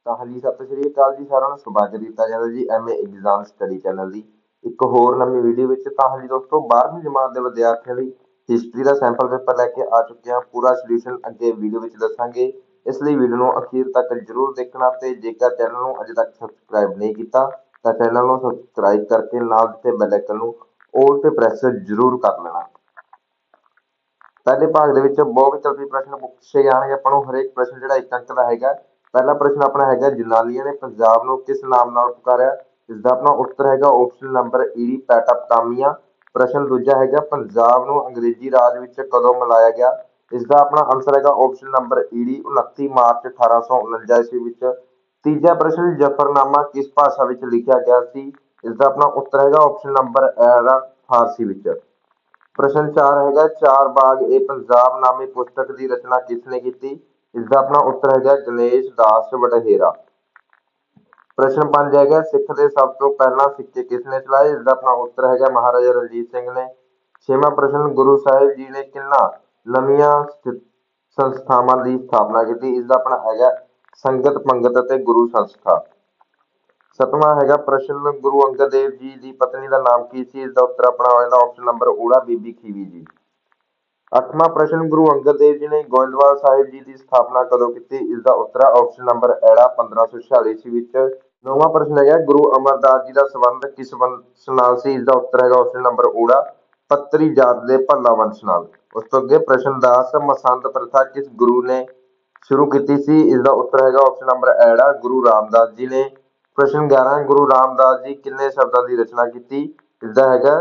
ਤਾਂ ਹਾਂਜੀ ਸਤਿ ਸ਼੍ਰੀ ਅਕਾਲ ਜੀ ਸਾਰਿਆਂ ਨੂੰ ਸਵਾਗਤ ਕੀਤਾ ਜਾਂਦਾ ਜੀ ਐਮਏ ਐਗਜ਼ਾਮ ਸਟੱਡੀ ਚੈਨਲ ਦੀ ਇੱਕ ਹੋਰ ਨਵੀਂ ਵੀਡੀਓ ਵਿੱਚ। ਤਾਂ ਹਾਂਜੀ ਦੋਸਤੋ 12ਵੀਂ ਜਮਾਤ ਦੇ ਵਿਦਿਆਰਥੀਆਂ ਲਈ ਹਿਸਟਰੀ ਦਾ ਸੈਂਪਲ ਪੇਪਰ ਲੈ ਕੇ ਆ ਚੁੱਕੇ ਹਾਂ। ਪੂਰਾ ਸੋਲੂਸ਼ਨ ਅੱਗੇ ਵੀਡੀਓ ਵਿੱਚ ਦੱਸਾਂਗੇ, ਇਸ ਲਈ ਵੀਡੀਓ ਨੂੰ ਅਖੀਰ ਤੱਕ ਜ਼ਰੂਰ ਦੇਖਣਾ। ਤੇ ਜੇਕਰ ਚੈਨਲ ਨੂੰ ਅਜੇ ਤੱਕ ਸਬਸਕ੍ਰਾਈਬ ਨਹੀਂ ਕੀਤਾ ਤਾਂ ਚੈਨਲ ਨੂੰ ਸਬਸਕ੍ਰਾਈਬ ਕਰਕੇ ਨਾਲ ਦਿੱਤੇ ਬੈਲ ਆਈਕਨ ਨੂੰ ਆਲ ਤੇ ਪ੍ਰੈਸ ਜ਼ਰੂਰ ਕਰ ਲੈਣਾ। पहले भाग ਦੇ ਵਿੱਚ ਬਹੁਤ ਵਿਕਲਪੀ ਪ੍ਰਸ਼ਨ ਪੁੱਛੇ ਜਾਣਗੇ। ਆਪਾਂ ਨੂੰ ਹਰੇਕ ਪ੍ਰਸ਼ਨ ਜਿਹੜਾ 1 ਅੰਕ ਦਾ ਹੈਗਾ। ਪਹਿਲਾ ਪ੍ਰਸ਼ਨ ਆਪਣਾ ਹੈਗਾ, ਜਨਾਨੀਆਂ ਨੇ ਪੰਜਾਬ ਨੂੰ ਕਿਸ ਨਾਮ ਨਾਲ ਪੁਕਾਰਿਆ? ਇਸ ਦਾ ਆਪਣਾ ਉੱਤਰ ਹੈਗਾ ਆਪਸ਼ਨ ਨੰਬਰ ਈ ਪੈਟਾਪਟਾਮੀਆ। ਪ੍ਰਸ਼ਨ ਦੂਜਾ ਹੈਗਾ, ਪੰਜਾਬ ਨੂੰ ਅੰਗਰੇਜ਼ੀ ਰਾਜ ਵਿੱਚ ਕਦੋਂ ਮਿਲਾਇਆ ਗਿਆ? ਇਸ ਦਾ ਆਪਣਾ ਆਨਸਰ ਹੈਗਾ ਆਪਸ਼ਨ ਨੰਬਰ ਈ 29 ਮਾਰਚ 1849 ਈਸਵੀ ਵਿੱਚ। ਤੀਜਾ ਪ੍ਰਸ਼ਨ, ਜਫਰਨਾਮਾ ਕਿਸ ਭਾਸ਼ਾ ਵਿੱਚ ਲਿਖਿਆ ਗਿਆ ਸੀ? ਇਸ ਦਾ ਆਪਣਾ ਉੱਤਰ ਹੈਗਾ ਆਪਸ਼ਨ ਨੰਬਰ ਐ ਫਾਰਸੀ ਵਿੱਚ। ਪ੍ਰਸ਼ਨ 4 ਹੈਗਾ, ਚਾਰ ਬਾਗ ਇਹ ਪੰਜਾਬ ਨਾਮੀ ਪੁਸਤਕ ਦੀ ਰਚਨਾ ਕਿਸ ਨੇ ਕੀਤੀ? ਇਸ ਦਾ ਆਪਣਾ ਉੱਤਰ ਹੈਗਾ ਗਣੇਸ਼ ਦਾਸ ਵਡਹੇਰਾ। ਪ੍ਰਸ਼ਨ 5 ਹੈਗਾ, ਸਿੱਖ ਦੇ ਸਭ ਤੋਂ ਪਹਿਲਾਂ ਸਿੱਕੇ ਕਿਸ ਨੇ ਚਲਾਏ? ਇਸ ਦਾ ਆਪਣਾ ਉੱਤਰ ਹੈਗਾ ਮਹਾਰਾਜਾ ਰਣਜੀਤ ਸਿੰਘ ਨੇ। ਛੇਵਾਂ ਪ੍ਰਸ਼ਨ, ਗੁਰੂ ਸਾਹਿਬ ਜੀ ਨੇ ਕਿੰਨਾ ਨਵੀਆਂ ਸੰਸਥਾਵਾਂ ਦੀ ਸਥਾਪਨਾ ਕੀਤੀ? ਇਸ ਦਾ ਆਪਣਾ ਹੈਗਾ ਸੰਗਤ ਪੰਗਤ ਅਤੇ ਗੁਰੂ ਸੰਸਥਾ। ਸਤਵਾਂ ਹੈਗਾ ਪ੍ਰਸ਼ਨ, ਗੁਰੂ ਅੰਗਦ ਦੇਵ ਜੀ ਦੀ ਪਤਨੀ ਦਾ ਨਾਮ ਕੀ ਸੀ? ਇਸ ਦਾ ਉੱਤਰ ਆਪਣਾ ਹੋਏਗਾ ਆਪਸ਼ਨ ਨੰਬਰ ਓੜਾ ਬੀਬੀ ਖੀਵੀ ਜੀ। ਅੱਠਵਾਂ ਪ੍ਰਸ਼ਨ, ਗੁਰੂ ਅੰਗਦ ਦੇਵ ਜੀ ਨੇ ਗੋਇੰਦਵਾਲ ਸਾਹਿਬ ਜੀ ਦੀ ਸਥਾਪਨਾ ਕਦੋਂ ਕੀਤੀ? ਇਸ ਦਾ ਉੱਤਰ ਆਪਸ਼ਨ ਨੰਬਰ ਐੜਾ 1546 ਈਸਵੀ ਵਿੱਚ। ਨੌਵਾਂ ਪ੍ਰਸ਼ਨ ਹੈਗਾ, ਗੁਰੂ ਅਮਰਦਾਸ ਜੀ ਦਾ ਸੰਬੰਧ ਕਿਸ ਵੰਸ਼ ਨਾਲ ਸੀ? ਇਸ ਦਾ ਉੱਤਰ ਹੈਗਾ ਆਪਸ਼ਨ ਨੰਬਰ ਓੜਾ ਪੱਤਰੀ ਜਾਤ ਦੇ ਭੱਲਾ ਵੰਸ਼ ਨਾਲ। ਉਸ ਤੋਂ ਅੱਗੇ ਪ੍ਰਸ਼ਨ 10, ਮਸੰਦ ਪ੍ਰਥਾ ਕਿਸ ਗੁਰੂ ਨੇ ਸ਼ੁਰੂ ਕੀਤੀ ਸੀ? ਇਸ ਦਾ ਉੱਤਰ ਹੈਗਾ ਆਪਸ਼ਨ ਨੰਬਰ ਐੜਾ ਗੁਰੂ ਰਾਮਦਾਸ ਜੀ ਨੇ। ਪ੍ਰਸ਼ਨ 11, ਗੁਰੂ ਰਾਮਦਾਸ ਜੀ ਕਿੰਨੇ ਸ਼ਬਦਾਂ ਦੀ ਰਚਨਾ ਕੀਤੀ? ਇਸ ਦਾ ਹੈਗਾ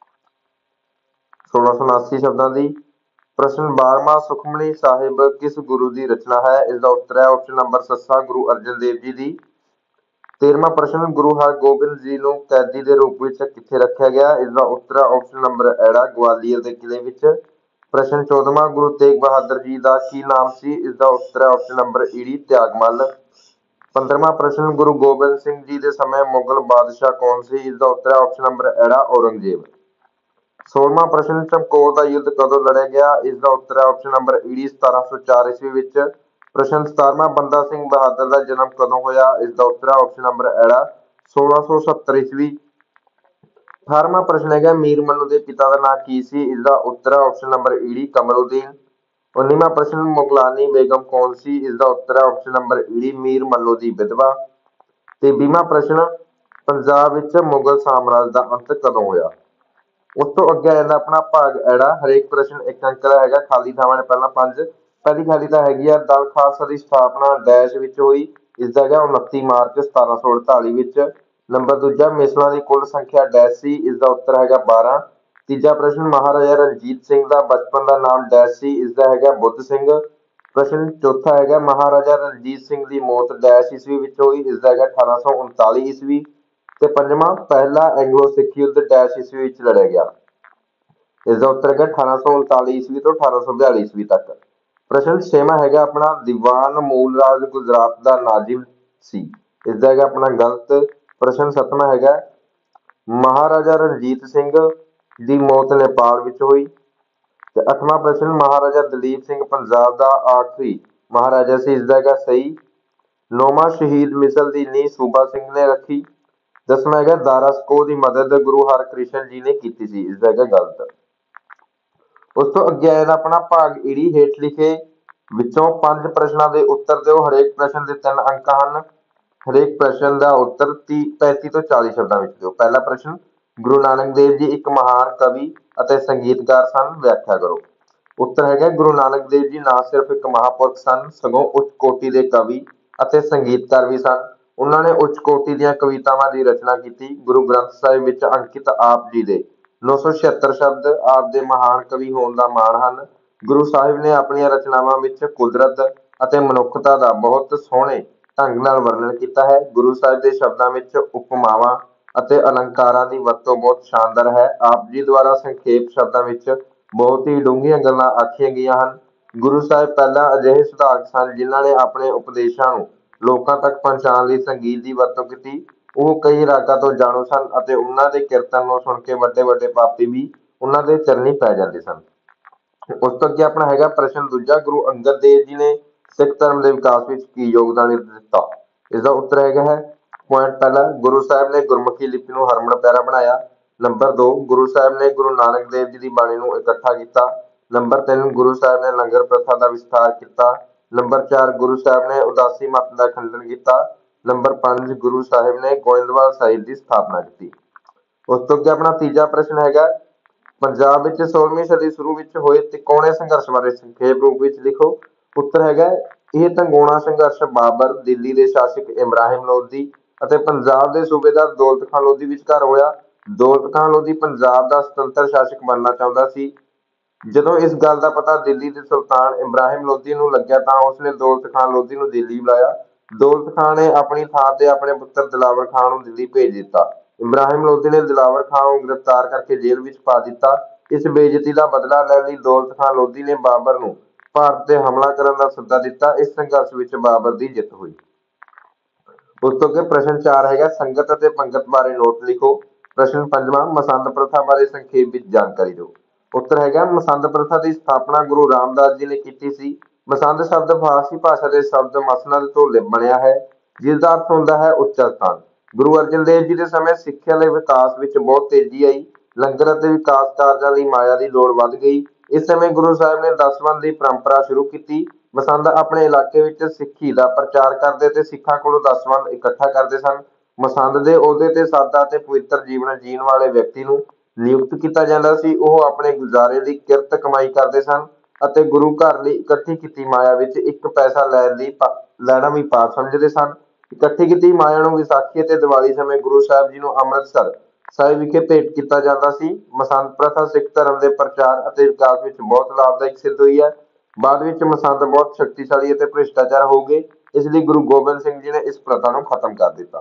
1679 ਸ਼ਬਦਾਂ ਦੀ। ਪ੍ਰਸ਼ਨ 12ਵਾਂ, ਸੁਖਮਨੀ ਸਾਹਿਬ ਕਿਸ ਗੁਰੂ ਦੀ ਰਚਨਾ ਹੈ? ਇਸ ਦਾ ਉੱਤਰ ਹੈ ਆਪਸ਼ਨ ਨੰਬਰ ਸੱਸਾ ਗੁਰੂ ਅਰਜਨ ਦੇਵ ਜੀ ਦੀ। 13ਵਾਂ ਪ੍ਰਸ਼ਨ, ਗੁਰੂ ਹਰਗੋਬਿੰਦ ਜੀ ਨੂੰ ਕੈਦੀ ਦੇ ਰੂਪ ਵਿੱਚ ਕਿੱਥੇ ਰੱਖਿਆ ਗਿਆ? ਇਸ ਦਾ ਉੱਤਰ ਹੈ ਆਪਸ਼ਨ ਨੰਬਰ ਐੜਾ ਗਵਾਲੀਅਰ ਦੇ ਕਿਲੇ ਵਿੱਚ। ਪ੍ਰਸ਼ਨ 14ਵਾਂ, ਗੁਰੂ ਤੇਗ ਬਹਾਦਰ ਜੀ ਦਾ ਕੀ ਨਾਮ ਸੀ? ਇਸ ਦਾ ਉੱਤਰ ਹੈ ਆਪਸ਼ਨ ਨੰਬਰ ਈੜੀ ਤਿਆਗਮੱਲ। 15ਵਾਂ ਪ੍ਰਸ਼ਨ, ਗੁਰੂ ਗੋਬਿੰਦ ਸਿੰਘ ਜੀ ਦੇ ਸਮੇਂ ਮੁਗਲ ਬਾਦਸ਼ਾਹ ਕੌਣ ਸੀ? ਇਸ ਦਾ ਉੱਤਰ ਹੈ ਆਪਸ਼ਨ ਨੰਬਰ ਐੜਾ ਔਰੰਗਜ਼ੇਬ। 16ਵਾਂ ਪ੍ਰਸ਼ਨ, ਚਮਕੌਰ ਦਾ ਯੁੱਧ ਕਦੋਂ ਲੜਿਆ ਗਿਆ? ਇਸ ਦਾ ਉੱਤਰ ਹੈ ਆਪਸ਼ਨ ਨੰਬਰ ਈੜੀ 1704 ਈਸਵੀ ਵਿੱਚ। ਪ੍ਰਸ਼ਨ 17ਵਾਂ, ਬੰਦਾ ਸਿੰਘ ਬਹਾਦਰ ਦਾ ਜਨਮ ਕਦੋਂ ਹੋਇਆ? ਇਸ ਦਾ ਉੱਤਰ ਹੈ ਆਪਸ਼ਨ ਨੰਬਰ ਐੜਾ 1670 ਈਸਵੀ। 18ਵਾਂ ਪ੍ਰਸ਼ਨ ਹੈਗਾ, ਮੀਰ ਮਨੂੰ ਦੇ ਪਿਤਾ ਦਾ ਨਾਂ ਕੀ ਸੀ? ਇਸ ਦਾ ਉੱਤਰ ਹੈ ਆਪਸ਼ਨ ਨੰਬਰ ਈੜੀ ਕਮਰਉਦੀਨ। 19ਵਾਂ ਪ੍ਰਸ਼ਨ, ਮੁਗਲਾਨੀ ਬੇਗਮ ਕੌਣ ਸੀ? ਇਸ ਦਾ ਉੱਤਰ ਹੈ ਆਪਸ਼ਨ ਨੰਬਰ ਈੜੀ ਮੀਰ ਮਨੂੰ ਦੀ ਵਿਧਵਾ। ਤੇ 20ਵਾਂ ਪ੍ਰਸ਼ਨ, ਪੰਜਾਬ ਵਿੱਚ ਮੁਗਲ ਸਾਮਰਾਜ ਦਾ ਅੰਤ ਕਦੋਂ ਹੋਇਆ? ਉਸ ਤੋਂ ਅੱਗੇ ਆ ਜਾਂਦਾ ਆਪਣਾ ਭਾਗ ਐੜਾ। ਹਰੇਕ ਪ੍ਰਸ਼ਨ 1 ਅੰਕ ਦਾ ਹੈਗਾ। ਖਾਲੀ ਥਾਵਾਂ ਨੇ ਪਹਿਲਾਂ 5। ਪਹਿਲੀ ਖਾਲੀ ਤਾਂ ਹੈਗੀ ਆ, ਦਲ ਖਾਲਸਾ ਦੀ ਸਥਾਪਨਾ ਡੈਸ਼ ਵਿੱਚ ਹੋਈ? ਇਸ ਦਾ ਹੈਗਾ 29 ਮਾਰਚ 1748 ਵਿੱਚ। ਨੰਬਰ ਦੂਜਾ, ਮਿਸਲਾਂ ਦੀ ਕੁੱਲ ਸੰਖਿਆ ਡੈਸ਼ ਸੀ? ਇਸ ਦਾ ਉੱਤਰ ਹੈਗਾ 12। ਤੀਜਾ ਪ੍ਰਸ਼ਨ, ਮਹਾਰਾਜਾ ਰਣਜੀਤ ਸਿੰਘ ਦਾ ਬਚਪਨ ਦਾ ਨਾਮ ਡੈਸ਼ ਸੀ? ਇਸ ਦਾ ਹੈਗਾ ਬੁੱਧ ਸਿੰਘ। ਪ੍ਰਸ਼ਨ ਚੌਥਾ ਹੈਗਾ, ਮਹਾਰਾਜਾ ਰਣਜੀਤ ਸਿੰਘ ਦੀ ਮੌਤ ਡੈਸ਼ ਈਸਵੀ ਵਿੱਚ ਹੋਈ? ਇਸ ਦਾ ਹੈਗਾ 1839 ਈਸਵੀ। ਤੇ ਪੰਜਵਾਂ, ਪਹਿਲਾ ਐਂਗਲੋ ਸਿੱਖ ਯੁੱਧ ਡੈਸ਼ ਈਸਵੀ ਵਿੱਚ ਲੜਿਆ ਗਿਆ? ਇਸ ਦਾ ਉੱਤਰ ਹੈਗਾ 1839 ਈਸਵੀ ਤੋਂ 1842 ਈਸਵੀ ਤੱਕ। ਪ੍ਰਸ਼ਨ ਛੇਵਾਂ ਹੈਗਾ ਆਪਣਾ, ਦੀਵਾਨ ਮੂਲ ਰਾਜ ਗੁਜਰਾਤ ਦਾ ਨਾਜ਼ਿਮ ਸੀ? ਇਸ ਦਾ ਹੈਗਾ ਆਪਣਾ ਗਲਤ। ਪ੍ਰਸ਼ਨ ਸੱਤਵਾਂ ਹੈਗਾ, ਮਹਾਰਾਜਾ ਰਣਜੀਤ ਸਿੰਘ ਦੀ ਮੌਤ ਨੇਪਾਲ ਵਿੱਚ ਹੋਈ? ਤੇ 8ਵਾਂ ਪ੍ਰਸ਼ਨ, ਮਹਾਰਾਜਾ ਦਲੀਪ ਸਿੰਘ ਪੰਜਾਬ ਦਾ ਆਖਰੀ ਮਹਾਰਾਜਾ ਸੀ? ਇਸ ਦਾ ਹੈਗਾ ਸਹੀ। 9ਵਾਂ, ਸ਼ਹੀਦ ਮਿਸਲ ਦੀ ਨੀਂਹ ਸੂਬਾ ਸਿੰਘ ਨੇ ਰੱਖੀ? 10ਵਾਂ ਹੈਗਾ, ਦਾਰਾ ਸਕੋਹ ਦੀ ਮਦਦ ਗੁਰੂ ਹਰਕ੍ਰਿਸ਼ਨ ਜੀ ਨੇ ਕੀਤੀ ਸੀ? ਇਸ ਦਾ ਹੈਗਾ ਗਲਤ। ਉਸ ਤੋਂ ਅੱਗੇ ਆਇਆ ਆਪਣਾ ਭਾਗ ਈੜੀ। ਹੇਠ ਲਿਖੇ ਵਿੱਚੋਂ 5 ਪ੍ਰਸ਼ਨਾਂ ਦੇ ਉੱਤਰ ਦਿਓ। ਹਰੇਕ ਪ੍ਰਸ਼ਨ ਦੇ 3 ਅੰਕ ਹਨ। ਹਰੇਕ ਪ੍ਰਸ਼ਨ ਦਾ ਉੱਤਰ 35 ਤੋਂ 40 ਸ਼ਬਦਾਂ ਵਿੱਚ ਦਿਓ। ਪਹਿਲਾ ਪ੍ਰਸ਼ਨ, ਗੁਰੂ ਨਾਨਕ ਦੇਵ ਜੀ ਇੱਕ ਮਹਾਨ ਕਵੀ ਅਤੇ ਸੰਗੀਤਕਾਰ ਸਨ? ਵਿਆਖਿਆ ਕਰੋ। ਉੱਤਰ ਹੈਗਾ, ਗੁਰੂ ਨਾਨਕ ਦੇਵ ਜੀ ਨਾ ਸਿਰਫ ਇੱਕ ਮਹਾਂਪੁਰਖ ਸਨ, ਸਗੋਂ ਉੱਚ ਕੋਟੀ ਦੇ ਕਵੀ ਅਤੇ ਸੰਗੀਤਕਾਰ ਵੀ ਸਨ। ਉਹਨਾਂ ਨੇ ਉੱਚ ਕੋਟੀ ਦੀਆਂ ਕਵਿਤਾਵਾਂ ਦੀ ਰਚਨਾ ਕੀਤੀ। ਗੁਰੂ ਗ੍ਰੰਥ ਸਾਹਿਬ ਵਿੱਚ ਅੰਕਿਤ ਆਪ ਜੀ ਦੇ 976 ਸ਼ਬਦ ਆਪ ਦੇ ਮਹਾਨ ਕਵੀ ਹੋਣ ਦਾ ਮਾਣ ਹਨ। ਗੁਰੂ ਸਾਹਿਬ ਨੇ ਆਪਣੀਆਂ ਰਚਨਾਵਾਂ ਵਿੱਚ ਕੁਦਰਤ ਅਤੇ ਮਨੁੱਖਤਾ ਦਾ ਬਹੁਤ ਸੋਹਣੇ ਢੰਗ ਨਾਲ ਵਰਣਨ ਕੀਤਾ ਹੈ। ਗੁਰੂ ਸਾਹਿਬ ਦੇ ਸ਼ਬਦਾਂ ਵਿੱਚ ਉਪਮਾਵਾਂ ਅਤੇ ਅਲੰਕਾਰਾਂ ਦੀ ਵਰਤੋਂ ਬਹੁਤ ਸ਼ਾਨਦਾਰ ਹੈ। ਆਪ ਜੀ ਦੁਆਰਾ ਸੰਖੇਪ ਸ਼ਬਦਾਂ ਵਿੱਚ ਬਹੁਤ ਹੀ ਡੂੰਘੀਆਂ ਗੱਲਾਂ ਆਖੀਆਂ ਗਈਆਂ ਹਨ। ਗੁਰੂ ਸਾਹਿਬ ਪਹਿਲਾਂ ਅਜਿਹੇ ਸੁਧਾਰਕ ਸਨ ਜਿਨ੍ਹਾਂ ਨੇ ਆਪਣੇ ਉਪਦੇਸ਼ਾਂ ਨੂੰ ਲੋਕਾਂ ਤੱਕ ਪਹੁੰਚਾਉਣ ਲਈ ਸੰਗੀਤ ਦੀ ਵਰਤੋਂ ਕੀਤੀ। ਉਹ ਕਈ ਰਾਗਾਂ ਤੋਂ ਜਾਣੂ ਸਨ ਅਤੇ ਉਹਨਾਂ ਦੇ ਕੀਰਤਨ ਨੂੰ ਸੁਣ ਕੇ ਵੱਡੇ ਵੱਡੇ ਪਾਪੀ ਵੀ ਉਹਨਾਂ ਦੇ ਚਰਨੀ ਪੈ ਜਾਂਦੇ ਸਨ। ਉਸ ਤੋਂ ਅੱਗੇ ਆਪਣਾ ਹੈਗਾ ਪ੍ਰਸ਼ਨ ਦੂਜਾ, ਗੁਰੂ ਅੰਗਦ ਦੇਵ ਜੀ ਨੇ ਸਿੱਖ ਧਰਮ ਦੇ ਵਿਕਾਸ ਵਿੱਚ ਕੀ ਯੋਗਦਾਨ ਦਿੱਤਾ? इसका उत्तर है पॉइंट पहला, गुरु साहब ने गुरमुखी लिपि ਨੂੰ ਹਰਮਨ ਪਿਆਰਾ ਬਣਾਇਆ। नंबर 2, गुरु साहब ने गुरु नानक देव जी की बाणी ਨੂੰ ਇਕੱਠਾ ਕੀਤਾ। नंबर 3, गुरु साहब ने लंगर प्रथा का विस्तार किया। नंबर 4, गुरु साहब ने उदासी मत का खंडन किया। नंबर 5, गुरु साहब ने गोइंदवाल साहिब की स्थापना की। उस तो अगे अपना तीजा प्रश्न है, पंजाब ਵਿੱਚ 16ਵੀਂ सदी शुरू ਵਿੱਚ ਹੋਏ ਤਿਕੋਣੇ ਸੰਘਰਸ਼ ਬਾਰੇ ਸੰਖੇਪ ਰੂਪ ਵਿੱਚ ਲਿਖੋ। ਉੱਤਰ ਹੈਗਾ ਇਹ ਤਿਕੋਣਾ ਸੰਘਰਸ਼ ਬਾਬਰ, ਦਿੱਲੀ ਦੇ ਸ਼ਾਸਕ ਇਬਰਾਹਿਮ ਲੋਧੀ ਅਤੇ ਪੰਜਾਬ ਦੇ ਸੂਬੇਦਾਰ ਦੌਲਤ ਖਾਨ ਲੋਧੀ ਵਿਚਕਾਰ ਹੋਇਆ। ਦੌਲਤ ਖਾਨ ਲੋਧੀ ਪੰਜਾਬ ਦਾ ਸੁਤੰਤਰ ਸ਼ਾਸਕ ਬਣਨਾ ਚਾਹੁੰਦਾ ਸੀ। ਜਦੋਂ ਇਸ ਗੱਲ ਦਾ ਪਤਾ ਦਿੱਲੀ ਦੇ ਸੁਲਤਾਨ ਇਬਰਾਹਿਮ ਲੋਧੀ ਨੂੰ ਲੱਗਿਆ ਤਾਂ ਉਸਨੇ ਦੌਲਤ ਖਾਨ ਲੋਧੀ ਨੂੰ ਦਿੱਲੀ ਬੁਲਾਇਆ। ਦੌਲਤ ਖਾਨ ਨੇ ਆਪਣੀ ਥਾਂ ਤੇ ਆਪਣੇ ਪੁੱਤਰ ਦਿਲਾਵਰ ਖਾਨ ਨੂੰ ਦਿੱਲੀ ਭੇਜ ਦਿੱਤਾ। ਇਬਰਾਹਿਮ ਲੋਧੀ ਨੇ ਦਿਲਾਵਰ ਖਾਨ ਨੂੰ ਗ੍ਰਿਫਤਾਰ ਕਰਕੇ ਜੇਲ੍ਹ ਵਿੱਚ ਪਾ ਦਿੱਤਾ। ਇਸ ਬੇਇੱਜ਼ਤੀ ਦਾ ਬਦਲਾ ਲੈਣ ਲਈ ਦੌਲਤ ਖਾਨ ਲੋਧੀ ਨੇ ਬਾਬਰ ਨੂੰ ਭਾਰਤ ਤੇ ਹਮਲਾ ਕਰਨ ਦਾ ਸੱਦਾ ਦਿੱਤਾ। ਇਸ ਸੰਘਰਸ਼ ਵਿੱਚ ਬਾਬਰ ਦੀ ਜਿੱਤ ਹੋਈ। ਉਸ ਤੋਂ ਅੱਗੇ ਪ੍ਰਸ਼ਨ 4 ਹੈਗਾ, ਸੰਗਤ ਅਤੇ ਪੰਗਤ ਬਾਰੇ ਨੋਟ ਲਿਖੋ। ਪ੍ਰਸ਼ਨ 5ਵਾਂ, ਮਸੰਦ ਪ੍ਰਥਾ ਬਾਰੇ ਸੰਖੇਪ ਵਿੱਚ ਜਾਣਕਾਰੀ ਦਿਓ। ਉੱਤਰ ਹੈਗਾ ਮਸੰਦ ਪ੍ਰਥਾ ਦੀ ਸਥਾਪਨਾ ਗੁਰੂ ਰਾਮਦਾਸ ਜੀ ਨੇ ਕੀਤੀ ਸੀ। ਮਸੰਦ ਸ਼ਬਦ ਫਾਰਸੀ ਭਾਸ਼ਾ ਦੇ ਸ਼ਬਦ ਮਸਨਦ ਤੋਂ ਬਣਿਆ ਹੈ, ਜਿਸ ਦਾ ਅਰਥ ਹੁੰਦਾ ਹੈ ਉੱਚਾ ਸਥਾਨ। ਗੁਰੂ ਅਰਜਨ ਦੇਵ ਜੀ ਦੇ ਸਮੇਂ ਸਿੱਖਿਆ ਦੇ ਵਿਕਾਸ ਵਿੱਚ ਬਹੁਤ ਤੇਜ਼ੀ ਆਈ। ਲੰਗਰ ਅਤੇ ਵਿਕਾਸ ਕਾਰਜਾਂ ਲਈ ਮਾਇਆ ਦੀ ਲੋੜ ਵੱਧ ਗਈ। ਇਸ ਸਮੇਂ ਗੁਰੂ ਸਾਹਿਬ ਨੇ ਦਸਵੰਧ ਦੀ ਪਰੰਪਰਾ ਸ਼ੁਰੂ ਕੀਤੀ। ਮਸੰਦ ਆਪਣੇ ਇਲਾਕੇ ਵਿੱਚ ਸਿੱਖੀ ਦਾ ਪ੍ਰਚਾਰ ਕਰਦੇ ਤੇ ਸਿੱਖਾਂ ਕੋਲੋਂ ਦਸਵੰਧ ਇਕੱਠਾ ਕਰਦੇ ਸਨ। ਮਸੰਦ ਦੇ ਅਹੁਦੇ ਤੇ ਸਾਦਾ ਅਤੇ ਪਵਿੱਤਰ ਜੀਵਨ ਜੀਣ ਵਾਲੇ ਵਿਅਕਤੀ ਨੂੰ ਨਿਯੁਕਤ ਕੀਤਾ ਜਾਂਦਾ ਸੀ। ਉਹ ਆਪਣੇ ਗੁਜ਼ਾਰੇ ਦੀ ਕਿਰਤ ਕਮਾਈ ਕਰਦੇ ਸਨ ਅਤੇ ਗੁਰੂ ਘਰ ਲਈ ਇਕੱਠੀ ਕੀਤੀ ਮਾਇਆ ਵਿੱਚ ਇੱਕ ਪੈਸਾ ਲੈਣਾ ਵੀ ਪਾਪ ਸਮਝਦੇ ਸਨ। ਇਕੱਠੀ ਕੀਤੀ ਮਾਇਆ ਨੂੰ ਵਿਸਾਖੀ ਅਤੇ ਦੀਵਾਲੀ ਸਮੇਂ ਗੁਰੂ ਸਾਹਿਬ ਜੀ ਨੂੰ ਅੰਮ੍ਰਿਤਸਰ ਸਾਹਿਬ ਵਿਖੇ ਭੇਟ ਕੀਤਾ ਜਾਂਦਾ ਸੀ। ਮਸੰਦ ਪ੍ਰਥਾ ਸਿੱਖ ਧਰਮ ਦੇ ਪ੍ਰਚਾਰ ਅਤੇ ਵਿਕਾਸ ਵਿੱਚ ਬਹੁਤ ਲਾਭਦਾਇਕ ਸਿੱਧ ਹੋਈ ਹੈ। ਬਾਅਦ ਵਿੱਚ ਮਸੰਦ ਬਹੁਤ ਸ਼ਕਤੀਸ਼ਾਲੀ ਅਤੇ ਭ੍ਰਿਸ਼ਟਾਚਾਰ ਹੋ ਗਏ, ਇਸ ਲਈ ਗੁਰੂ ਗੋਬਿੰਦ ਸਿੰਘ ਜੀ ਨੇ ਇਸ ਪ੍ਰਥਾ ਨੂੰ ਖਤਮ ਕਰ ਦਿੱਤਾ।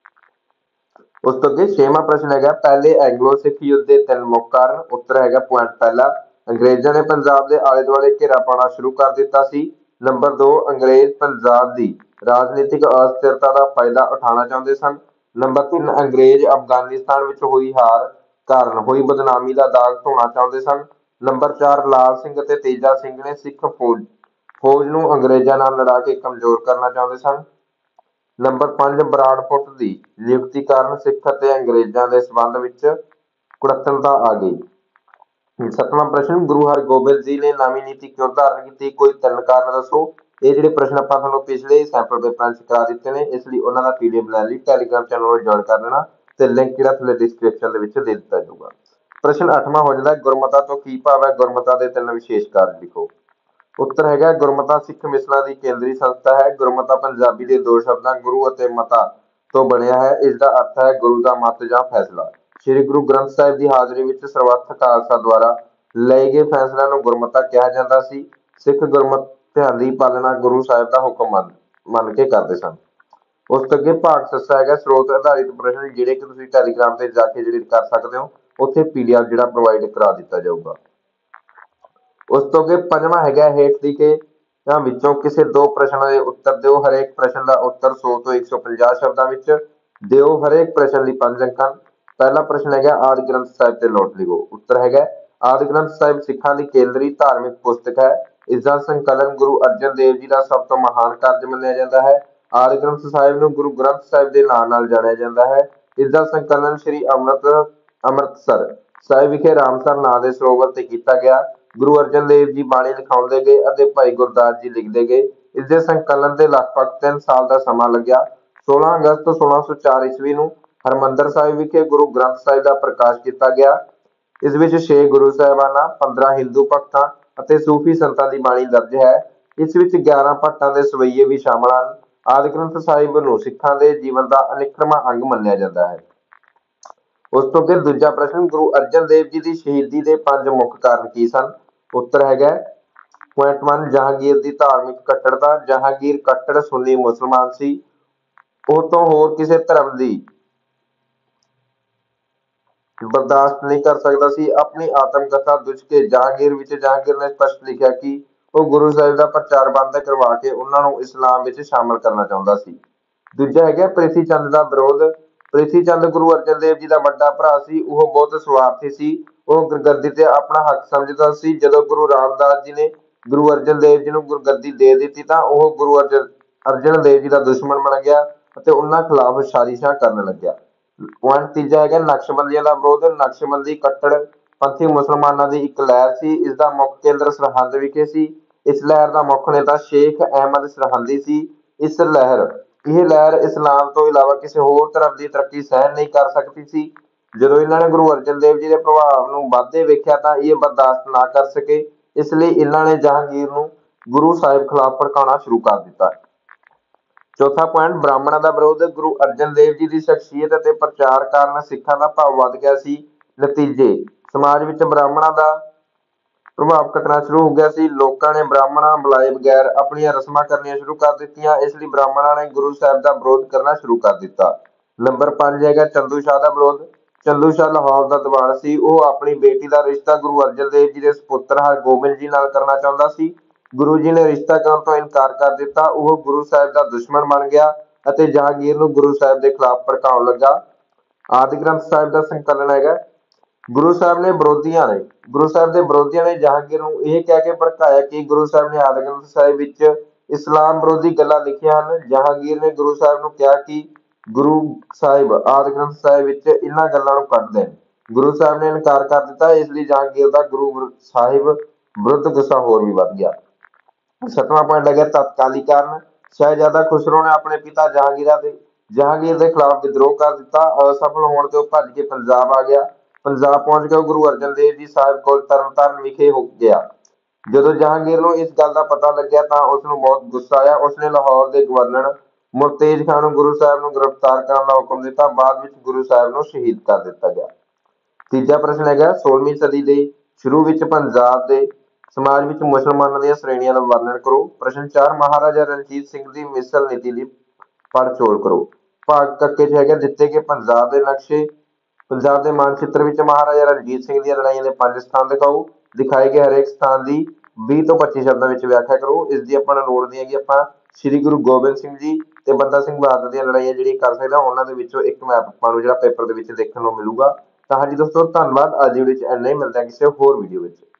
ਉਸ ਤੋਂ ਅੱਗੇ 6ਵਾਂ ਪ੍ਰਸ਼ਨ ਹੈਗਾ, ਪਹਿਲੇ ਐਂਗਲੋ ਸਿੱਖ ਯੁੱਧ ਦੇ 3 ਮੁੱਖ ਕਾਰਨ। ਉੱਤਰ ਹੈਗਾ ਪੁਆਇੰਟ ਪਹਿਲਾ, ਅੰਗਰੇਜ਼ਾਂ ਨੇ ਪੰਜਾਬ ਦੇ ਆਲੇ ਦੁਆਲੇ ਘੇਰਾ ਪਾਉਣਾ ਸ਼ੁਰੂ ਕਰ ਦਿੱਤਾ ਸੀ। ਨੰਬਰ 2, ਅੰਗਰੇਜ਼ ਪੰਜਾਬ ਦੀ ਰਾਜਨੀਤਿਕ ਅਸਥਿਰਤਾ ਦਾ ਫਾਇਦਾ ਉਠਾਉਣਾ ਚਾਹੁੰਦੇ ਸਨ। ਨੰਬਰ 3, ਅੰਗਰੇਜ਼ ਅਫਗਾਨਿਸਤਾਨ ਵਿੱਚ ਹੋਈ ਹਾਰ ਕਾਰਨ ਹੋਈ ਬਦਨਾਮੀ ਦਾ ਦਾਗ ਧੋਣਾ ਚਾਹੁੰਦੇ ਸਨ। ਨੰਬਰ 4, ਲਾਲ ਸਿੰਘ ਅਤੇ ਤੇਜਾ ਸਿੰਘ ਨੇ ਸਿੱਖ ਫੌਜ ਨੂੰ ਅੰਗਰੇਜ਼ਾਂ ਨਾਲ ਲੜਾ ਕੇ ਕਮਜ਼ੋਰ ਕਰਨਾ ਚਾਹੁੰਦੇ ਸਨ। ਨੰਬਰ 5, ਬਰਾਡਫੋਰਡ ਦੀ ਨਿਯੁਕਤੀ ਕਾਰਨ ਸਿੱਖ ਅਤੇ ਅੰਗਰੇਜ਼ਾਂ ਦੇ ਸੰਬੰਧ ਵਿੱਚ ਕੁੜੱਤਣਤਾ ਆ ਗਈ। 7ਵਾਂ ਪ੍ਰਸ਼ਨ, ਗੁਰੂ ਹਰਗੋਬਿੰਦ ਜੀ ਨੇ ਨਵੀਂ ਨੀਤੀ ਕਿਉਂ ਧਾਰਨ ਕੀਤੀ? ਕੋਈ 3 ਕਾਰਨ ਦੱਸੋ। ਇਹ ਜਿਹੜੇ ਪ੍ਰਸ਼ਨ ਆਪਾਂ ਤੁਹਾਨੂੰ ਪਿਛਲੇ ਸੈਂਪਲ ਪੇਪਰਾਂ 'ਚ ਕਰਾ ਦਿੱਤੇ ਨੇ, ਇਸ ਲਈ ਉਹਨਾਂ ਦਾ PDF ਲੈਣ ਲਈ ਟੈਲੀਗ੍ਰਾਮ ਚੈਨਲ ਨੂੰ ਜੁਆਇਨ ਕਰ ਲੈਣਾ ਤੇ ਲਿੰਕ ਜਿਹੜਾ ਥੱਲੇ ਡਿਸਕ੍ਰਿਪਸ਼ਨ ਦੇ ਵਿੱਚ ਦੇ ਦਿੱਤਾ ਜਾਊਗਾ। ਪ੍ਰਸ਼ਨ 8ਵਾਂ ਹੋ ਜਾਂਦਾ, ਗੁਰਮਤਾ ਤੋਂ ਕੀ ਭਾਵ ਹੈ? ਗੁਰਮਤਾ ਦੇ 3 ਵਿਸ਼ੇਸ਼ ਕਾਰਨ ਲਿਖੋ। ਉੱਤਰ ਹੈਗਾ ਗੁਰਮਤਾ ਸਿੱਖ ਮਿਸਲਾਂ ਦੀ ਕੇਂਦਰੀ ਸੰਸਥਾ ਹੈ। ਗੁਰਮਤਾ ਪੰਜਾਬੀ ਦੇ 2 ਸ਼ਬਦਾਂ ਗੁਰੂ ਅਤੇ ਮਤਾ ਤੋਂ ਬਣਿਆ ਹੈ। ਇਸ ਦਾ ਅਰਥ ਹੈ ਗੁਰੂ ਦਾ ਮਤ ਜਾਂ ਫੈਸਲਾ। ਸ੍ਰੀ ਗੁਰੂ ਗ੍ਰੰਥ ਸਾਹਿਬ ਦੀ ਹਾਜ਼ਰੀ ਵਿੱਚ ਸਰਬੱਤ ਖਾਲਸਾ ਦੁਆਰਾ ਲਏ ਗਏ ਫੈਸਲਿਆਂ ਨੂੰ ਗੁਰਮਤਾ ਕਿਹਾ ਜਾਂਦਾ ਸੀ। ਸਿੱਖ ਗੁਰਮਤਿਆਂ ਦੀ ਪਾਲਣਾ ਗੁਰੂ ਸਾਹਿਬ ਦਾ ਹੁਕਮ ਮੰਨ ਕੇ ਕਰਦੇ ਸਨ। ਉਸ ਤੋਂ ਅੱਗੇ ਭਾਗ ਸੱਸਾ ਹੈਗਾ, ਸਰੋਤ ਆਧਾਰਿਤ ਪ੍ਰਸ਼ਨ ਜਿਹੜੇ ਕਿ ਤੁਸੀਂ ਟੈਲੀਗ੍ਰਾਮ ਤੇ ਜਾ ਕੇ ਜਿਹੜੇ ਕਰ ਸਕਦੇ ਹੋ, ਉੱਥੇ PDF ਜਿਹੜਾ ਪ੍ਰੋਵਾਈਡ ਕਰਾ ਦਿੱਤਾ ਜਾਊਗਾ। ਉਸ ਤੋਂ ਅੱਗੇ 5ਵਾਂ ਹੈਗਾ, ਹੇਠ ਲਿਖੇ ਵਿੱਚੋਂ ਕਿਸੇ 2 ਪ੍ਰਸ਼ਨਾਂ ਦੇ ਉੱਤਰ ਦਿਓ। ਹਰੇਕ ਪ੍ਰਸ਼ਨ ਦਾ ਉੱਤਰ 100 ਤੋਂ 150 ਸ਼ਬਦਾਂ ਵਿੱਚ ਦਿਓ। ਹਰੇਕ ਪ੍ਰਸ਼ਨ ਲਈ 5 ਅੰਕ ਹਨ। ਪਹਿਲਾ ਪ੍ਰਸ਼ਨ ਹੈਗਾ, ਆਦਿ ਗ੍ਰੰਥ ਸਾਹਿਬ ਤੇ ਨੋਟ ਲਿਖੋ। ਉੱਤਰ ਹੈਗਾ ਆਦਿ ਗ੍ਰੰਥ ਸਾਹਿਬ ਸਿੱਖਾਂ ਦੀ ਕੇਂਦਰੀ ਧਾਰਮਿਕ ਪੁਸਤਕ ਹੈ। ਇਸ ਦਾ ਸੰਕਲਨ ਗੁਰੂ ਅਰਜਨ ਦੇਵ ਜੀ ਦਾ ਸਭ ਤੋਂ ਮਹਾਨ ਕਾਰਜ ਮੰਨਿਆ ਜਾਂਦਾ ਹੈ। ਆਦਿ ਗ੍ਰੰਥ ਸਾਹਿਬ ਨੂੰ ਗੁਰੂ ਗ੍ਰੰਥ ਸਾਹਿਬ ਦੇ ਨਾਂ ਨਾਲ ਜਾਣਿਆ ਜਾਂਦਾ ਹੈ। ਇਸ ਦਾ ਸੰਕਲਨ ਸ੍ਰੀ ਅੰਮ੍ਰਿਤਸਰ ਸਾਹਿਬ ਵਿਖੇ ਰਾਮਸਰ ਨਾਂ ਦੇ ਸਰੋਵਰ ਤੇ ਕੀਤਾ ਗਿਆ। ਗੁਰੂ ਅਰਜਨ ਦੇਵ ਜੀ ਬਾਣੀ ਲਿਖਾਉਂਦੇ ਗਏ ਅਤੇ ਭਾਈ ਗੁਰਦਾਸ ਜੀ ਲਿਖਦੇ ਗਏ। ਇਸ ਦੇ ਸੰਕਲਨ ਦੇ ਲਗਭਗ 3 ਸਾਲ ਦਾ ਸਮਾਂ ਲੱਗਿਆ। 16 ਅਗਸਤ 1604 ਈਸਵੀ ਨੂੰ ਹਰਿਮੰਦਰ ਸਾਹਿਬ ਵਿਖੇ ਗੁਰੂ ਗ੍ਰੰਥ ਸਾਹਿਬ ਦਾ ਪ੍ਰਕਾਸ਼ ਕੀਤਾ ਗਿਆ। ਇਸ ਵਿੱਚ 6 ਗੁਰੂ ਸਾਹਿਬਾਨਾਂ, 15 ਹਿੰਦੂ ਭਗਤਾਂ ਅਤੇ ਸੂਫੀ ਸੰਤਾਂ ਦੀ ਬਾਣੀ ਦਰਜ ਹੈ। ਇਸ ਵਿੱਚ 11 ਭੱਟਾਂ ਦੇ ਸਵਈਏ ਵੀ ਸ਼ਾਮਲ ਹਨ। ਆਦਿ ਗ੍ਰੰਥ ਸਾਹਿਬ ਨੂੰ ਸਿੱਖਾਂ ਦੇ ਜੀਵਨ ਦਾ ਅਨਿੱਖੜਵਾਂ ਅੰਗ ਮੰਨਿਆ ਜਾਂਦਾ ਹੈ। ਉਸ ਤੋਂ ਅੱਗੇ ਦੂਜਾ ਪ੍ਰਸ਼ਨ, ਗੁਰੂ ਅਰਜਨ ਦੇਵ ਜੀ ਦੀ ਸ਼ਹੀਦੀ ਦੇ 5 ਮੁੱਖ ਕਾਰਨ ਕੀ ਸਨ? ਉੱਤਰ ਹੈਗਾ ਪੁਆਇੰਟ 1, ਜਹਾਂਗੀਰ ਦੀ ਧਾਰਮਿਕ ਕੱਟੜਤਾ। ਜਹਾਂਗੀਰ ਕੱਟੜ ਸੁੰਨੀ ਮੁਸਲਮਾਨ ਸੀ। ਉਹ ਤੋਂ ਹੋਰ ਕਿਸੇ ਧਰਮ ਦੀ ਬਰਦਾਸ਼ਤ ਨਹੀਂ ਕਰ ਸਕਦਾ ਸੀ। ਆਪਣੀ ਆਤਮ ਕਥਾ ਦੁਜਕੇ ਜਹਾਂਗੀਰ ਵਿੱਚ ਜਹਾਂਗੀਰ ਨੇ ਸਪਸ਼ਟ ਲਿਖਿਆ ਕਿ ਉਹ ਗੁਰੂ ਸਾਹਿਬ ਦਾ ਪ੍ਰਚਾਰ ਬੰਦ ਕਰਵਾ ਕੇ ਉਹਨਾਂ ਨੂੰ ਇਸਲਾਮ ਵਿੱਚ ਸ਼ਾਮਲ ਕਰਨਾ ਚਾਹੁੰਦਾ ਸੀ। ਦੂਜਾ ਹੈਗਾ ਪ੍ਰਿਥੀ ਚੰਦ ਦਾ ਵਿਰੋਧ। ਪ੍ਰਿਥੀ ਚੰਦ ਗੁਰੂ ਅਰਜਨ ਦੇਵ ਜੀ ਦਾ ਵੱਡਾ ਭਰਾ ਸੀ। ਉਹ ਬਹੁਤ ਸਵਾਰਥੀ ਸੀ। ਉਹ ਗੁਰਗੱਦੀ ਤੇ ਆਪਣਾ ਹੱਕ ਸਮਝਦਾ ਸੀ। ਜਦੋਂ ਗੁਰੂ ਰਾਮਦਾਸ ਜੀ ਨੇ ਗੁਰੂ ਅਰਜਨ ਦੇਵ ਜੀ ਨੂੰ ਗੁਰਗੱਦੀ ਦੇ ਦਿੱਤੀ ਤਾਂ ਉਹ ਗੁਰੂ ਅਰਜਨ ਦੇਵ ਜੀ ਦਾ ਦੁਸ਼ਮਣ ਬਣ ਗਿਆ। ਅਤੇ ਉਹਨਾਂ ਖਿਲਾਫ ਸਾਜ਼ਿਸ਼ਾਂ ਕਰਨ ਲੱਗਿਆ। ਪੁਆਇੰਟ ਤੀਜਾ ਹੈਗਾ ਨਕਸ਼ਬੰਦੀਆਂ ਦਾ ਵਿਰੋਧ। ਨਕਸ਼ਬੰਦੀ ਕੱਟੜਪੰਥੀ ਮੁਸਲਮਾਨਾਂ ਦੀ ਇੱਕ ਲਹਿਰ ਸੀ। ਇਸ ਦਾ ਮੁੱਖ ਕੇਂਦਰ ਸਰਹੰਦ ਵਿਖੇ ਸੀ। ਇਸ ਲਹਿਰ ਦਾ ਮੁੱਖ ਨੇਤਾ ਸ਼ੇਖ ਅਹਿਮਦ ਸਰਹੰਦੀ ਸੀ। ਇਹ ਲਹਿਰ ਇਸਲਾਮ ਤੋਂ ਇਲਾਵਾ ਕਿਸੇ ਹੋਰ ਧਰਮ ਦੀ ਤਰੱਕੀ ਸਹਿਣ ਨਹੀਂ ਕਰ ਸਕਦੀ ਸੀ। ਜਦੋਂ ਇਹਨਾਂ ਨੇ ਗੁਰੂ ਅਰਜਨ ਦੇਵ ਜੀ ਦੇ ਪ੍ਰਭਾਵ ਨੂੰ ਵੱਧਦੇ ਵੇਖਿਆ ਤਾਂ ਇਹ ਬਰਦਾਸ਼ਤ ਨਾ ਕਰ ਸਕੇ। ਇਸ ਲਈ ਇਹਨਾਂ ਨੇ ਜਹਾਂਗੀਰ ਨੂੰ ਗੁਰੂ ਸਾਹਿਬ ਖਿਲਾਫ ਭੜਕਾਉਣਾ ਸ਼ੁਰੂ ਕਰ ਦਿੱਤਾ। ਚੌਥਾ ਪੁਆਇੰਟ ਬ੍ਰਾਹਮਣਾਂ ਦਾ ਵਿਰੋਧ। ਗੁਰੂ ਅਰਜਨ ਦੇਵ ਜੀ ਦੀ ਸ਼ਖਸੀਅਤ ਅਤੇ ਪ੍ਰਚਾਰ ਕਾਰਨ ਸਿੱਖਾਂ ਦਾ ਭਾਵ ਵੱਧ ਗਿਆ ਸੀ। ਨਤੀਜੇ ਸਮਾਜ ਵਿੱਚ ਬ੍ਰਾਹਮਣਾਂ ਦਾ ਪ੍ਰਭਾਵ ਘਟਣਾ ਸ਼ੁਰੂ ਹੋ ਗਿਆ ਸੀ। ਲੋਕਾਂ ਨੇ ਬ੍ਰਾਹਮਣਾਂ ਬੁਲਾਏ ਬਗੈਰ ਆਪਣੀਆਂ ਰਸਮਾਂ ਕਰਨੀਆਂ ਸ਼ੁਰੂ ਕਰ ਦਿੱਤੀਆਂ। ਇਸ ਲਈ ਬ੍ਰਾਹਮਣਾਂ ਨੇ ਗੁਰੂ ਸਾਹਿਬ ਦਾ ਵਿਰੋਧ ਕਰਨਾ ਸ਼ੁਰੂ ਕਰ ਦਿੱਤਾ। ਨੰਬਰ 5 ਹੈਗਾ ਚੰਦੂ ਸ਼ਾਹ ਦਾ ਵਿਰੋਧ। ਚੰਦੂ ਸ਼ਾਹ ਲਾਹੌਰ ਦਾ ਦੀਵਾਨ ਸੀ। ਉਹ ਆਪਣੀ ਬੇਟੀ ਦਾ ਰਿਸ਼ਤਾ ਗੁਰੂ ਅਰਜਨ ਦੇਵ ਜੀ ਦੇ ਸਪੁੱਤਰ ਹਰਗੋਬਿੰਦ ਜੀ ਨਾਲ ਕਰਨਾ ਚਾਹੁੰਦਾ ਸੀ। ਗੁਰੂ ਜੀ ਨੇ ਰਿਸ਼ਤਾ ਕਰਨ ਤੋਂ ਇਨਕਾਰ ਕਰ ਦਿੱਤਾ। ਉਹ ਗੁਰੂ ਸਾਹਿਬ ਦਾ ਦੁਸ਼ਮਣ ਬਣ ਗਿਆ ਅਤੇ ਜਹਾਂਗੀਰ ਨੂੰ ਗੁਰੂ ਸਾਹਿਬ ਦੇ ਖਿਲਾਫ ਭੜਕਾਉਣ ਲੱਗਾ। ਆਦਿ ਗ੍ਰੰਥ ਸਾਹਿਬ ਦਾ ਸੰਕਲਨ ਹੈਗਾ। ਗੁਰੂ ਸਾਹਿਬ ਦੇ ਵਿਰੋਧੀਆਂ ਨੇ ਜਹਾਂਗੀਰ ਨੂੰ ਇਹ ਕਹਿ ਕੇ ਭੜਕਾਇਆ ਕਿ ਗੁਰੂ ਸਾਹਿਬ ਨੇ ਆਦਿ ਗ੍ਰੰਥ ਸਾਹਿਬ ਵਿੱਚ ਇਸਲਾਮ ਵਿਰੋਧੀ ਗੱਲਾਂ ਲਿਖੀਆਂ ਹਨ। ਜਹਾਂਗੀਰ ਨੇ ਗੁਰੂ ਸਾਹਿਬ ਨੂੰ ਕਿਹਾ ਕਿ ਗੁਰੂ ਸਾਹਿਬ ਆਦਿ ਗ੍ਰੰਥ ਸਾਹਿਬ ਵਿੱਚ ਇਹਨਾਂ ਗੱਲਾਂ ਨੂੰ ਕੱਢ ਦੇਣ। ਗੁਰੂ ਸਾਹਿਬ ਨੇ ਇਨਕਾਰ ਕਰ ਦਿੱਤਾ। ਇਸ ਲਈ ਜਹਾਂਗੀਰ ਦਾ ਗੁਰੂ ਸਾਹਿਬ ਵਿਰੁੱਧ ਗੁੱਸਾ ਹੋਰ ਵੀ ਵੱਧ ਗਿਆ। ਸੱਤਵਾਂ ਪੁਆਇੰਟ ਹੈਗਾ ਤਤਕਾਲੀ ਕਾਰਨ। ਸ਼ਹਿਜ਼ਾਦਾ ਖੁਸਰੋ ਨੇ ਆਪਣੇ ਪਿਤਾ ਜਹਾਂਗੀਰ ਦੇ ਖਿਲਾਫ ਵਿਦਰੋਹ ਕਰ ਦਿੱਤਾ। ਅਸਫਲ ਹੋਣ ਤੇ ਉਹ ਭੱਜ ਕੇ ਪੰਜਾਬ ਆ ਗਿਆ। ਪੰਜਾਬ ਪਹੁੰਚ ਕੇ ਉਹ ਗੁਰੂ ਅਰਜਨ ਦੇਵ ਜੀ ਸਾਹਿਬ ਕੋਲ ਤਰਨਤਾਰਨ ਵਿਖੇ ਹੋ ਗਿਆ। ਜਦੋਂ ਜਹਾਂਗੀਰ ਨੂੰ ਇਸ ਗੱਲ ਦਾ ਪਤਾ ਲੱਗਿਆ ਤਾਂ ਉਸਨੂੰ ਬਹੁਤ ਗੁੱਸਾ ਆਇਆ। ਉਸਨੇ ਲਾਹੌਰ ਦੇ ਗਵਰਨਰ ਮੁਰਤੇਜ ਖਾਨ ਨੂੰ ਗੁਰੂ ਸਾਹਿਬ ਨੂੰ ਗ੍ਰਿਫਤਾਰ ਕਰਨ ਦਾ ਹੁਕਮ ਦਿੱਤਾ। ਬਾਅਦ ਵਿੱਚ ਗੁਰੂ ਸਾਹਿਬ ਨੂੰ ਸ਼ਹੀਦ ਕਰ ਦਿੱਤਾ ਗਿਆ। ਤੀਜਾ ਪ੍ਰਸ਼ਨ ਹੈਗਾ 16ਵੀਂ ਸਦੀ ਦੇ ਸ਼ੁਰੂ ਵਿੱਚ ਪੰਜਾਬ ਦੇ ਸਮਾਜ ਵਿੱਚ ਮੁਸਲਮਾਨਾਂ ਦੀਆਂ ਸ਼੍ਰੇਣੀਆਂ ਦਾ ਵਰਣਨ ਕਰੋ। ਪ੍ਰਸ਼ਨ 4 ਮਹਾਰਾਜਾ ਰਣਜੀਤ ਸਿੰਘ ਦੀ ਮਿਸਲ ਨੀਤੀ ਦੀ ਪੜਚੋਲ ਕਰੋ। ਭਾਗ ਕੱਕੇ 'ਚ ਹੈਗਾ ਦਿੱਤੇ ਕਿ ਪੰਜਾਬ ਦੇ ਮਾਨਚਿੱਤਰ ਵਿੱਚ ਮਹਾਰਾਜਾ ਰਣਜੀਤ ਸਿੰਘ ਦੀਆਂ ਲੜਾਈਆਂ ਦੇ 5 ਸਥਾਨ ਦਿਖਾਓ। ਦਿਖਾਏ ਗਏ ਹਰੇਕ ਸਥਾਨ ਦੀ 20 ਤੋਂ 25 ਸ਼ਬਦਾਂ ਵਿੱਚ ਵਿਆਖਿਆ ਕਰੋ। ਇਸ ਦੀ ਆਪਾਂ ਨੂੰ ਲੋੜ ਨਹੀਂ ਹੈਗੀ। ਆਪਾਂ ਸ੍ਰੀ ਗੁਰੂ ਗੋਬਿੰਦ ਸਿੰਘ ਜੀ ਤੇ ਬੰਦਾ ਸਿੰਘ ਬਹਾਦਰ ਦੀਆਂ ਲੜਾਈਆਂ ਜਿਹੜੀਆਂ ਕਰ ਸਕਦੇ ਹਾਂ ਉਹਨਾਂ ਦੇ ਵਿੱਚੋਂ ਇੱਕ ਮੈਪ ਆਪਾਂ ਨੂੰ ਜਿਹੜਾ ਪੇਪਰ ਦੇ ਵਿੱਚ ਦੇਖਣ ਨੂੰ ਮਿਲੂਗਾ। ਤਾਂ ਹਾਂਜੀ ਦੋਸਤੋ ਧੰਨਵਾਦ। ਅੱਜ ਦੀ ਵੀਡੀਓ 'ਚ ਇੰਨਾ ਹੀ। ਮਿਲਦੇ ਹਾਂ ਕਿਸੇ ਹੋਰ ਵੀਡੀਓ ਵਿੱਚ।